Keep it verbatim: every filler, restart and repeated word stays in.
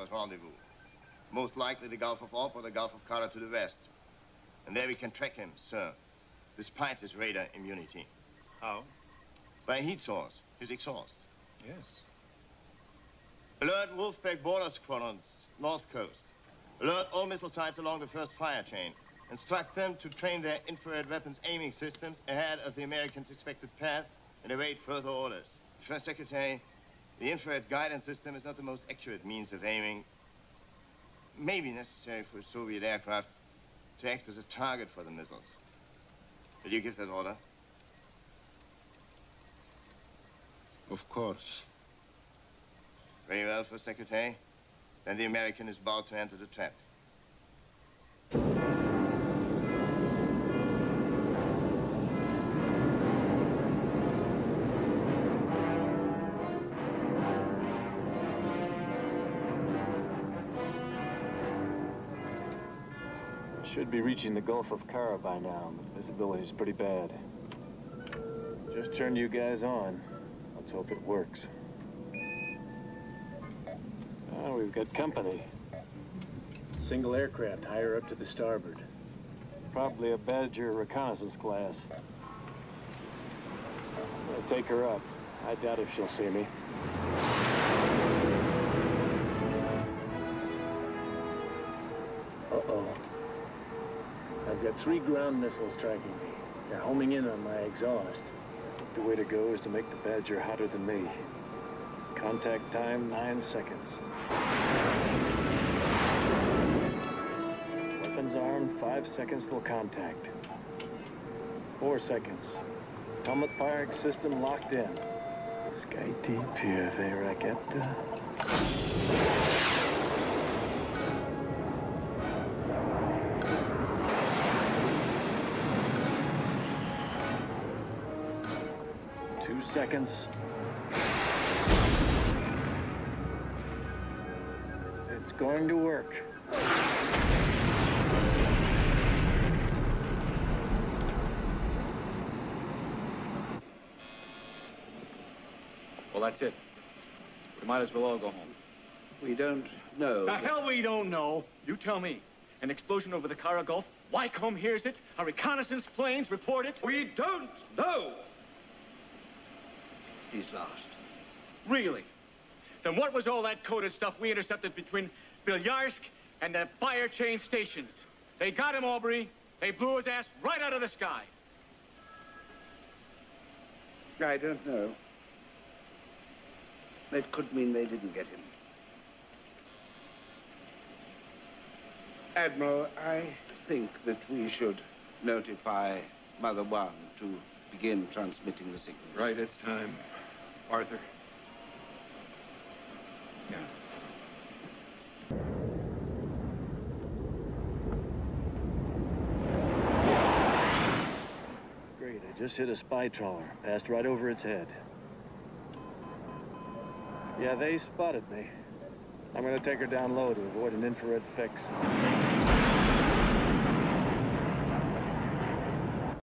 Carter's rendezvous. Most likely the Gulf of Orp or the Gulf of Carter to the west. And there we can track him, sir, despite his radar immunity. How? By a heat source, his exhaust. Yes. Alert Wolfpack border squadrons, north coast. Alert all missile sites along the first fire chain. Instruct them to train their infrared weapons aiming systems ahead of the Americans' expected path and await further orders. First Secretary, the infrared guidance system is not the most accurate means of aiming. Maybe necessary for Soviet aircraft to act as a target for the missiles. Will you give that order? Of course. Very well, First Secretary. Then the American is about to enter the trap. Should be reaching the Gulf of Carter by now, but visibility's pretty bad. Just turned you guys on. Let's hope it works. Oh, we've got company. Single aircraft higher up to the starboard. Probably a Badger reconnaissance class. I'll take her up. I doubt if she'll see me. Uh-oh. I've got three ground missiles tracking me. They're homing in on my exhaust. I think the way to go is to make the Badger hotter than me. Contact time, nine seconds. Weapons armed, five seconds till contact. Four seconds. Helmet firing system locked in. Skyty pieve raquette. Two seconds. It's going to work. Well, that's it. We might as well all go home. We don't know. The hell we don't know. You tell me. An explosion over the Kara Gulf. Wycombe hears it. Our reconnaissance planes report it. We don't know. He's lost. Really? Then what was all that coded stuff we intercepted between Bilyarsk and the fire chain stations? They got him, Aubrey. They blew his ass right out of the sky. I don't know. That could mean they didn't get him. Admiral, I think that we should notify Mother One to begin transmitting the signals. Right, it's time. Arthur. Yeah. Great, I just hit a spy trawler. Passed right over its head. Yeah, they spotted me. I'm gonna take her down low to avoid an infrared fix.